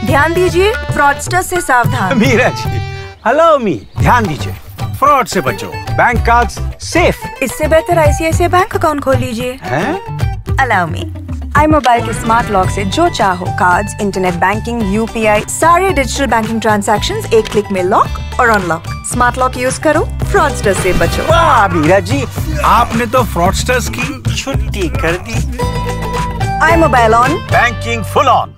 ध्यान दीजिए, फ्रॉडस्टर से सावधान। मीरा जी, अलाउ मी, ध्यान दीजिए, फ्रॉड से बचो, बैंक कार्ड्स सेफ। इससे बेहतर ICICI बैंक अकाउंट खोल लीजिए। Allow me. iMobile के स्मार्ट लॉक से जो चाहो, कार्ड्स, इंटरनेट बैंकिंग, UPI, सारे डिजिटल बैंकिंग ट्रांजैक्शंस एक क्लिक में लॉक और अनलॉक। स्मार्ट लॉक यूज करो, फ्रॉडस्टर से बचो। वाह मीरा जी, आपने तो फ्रॉडस्टर्स की छुट्टी कर दी। iMobile on, banking full on.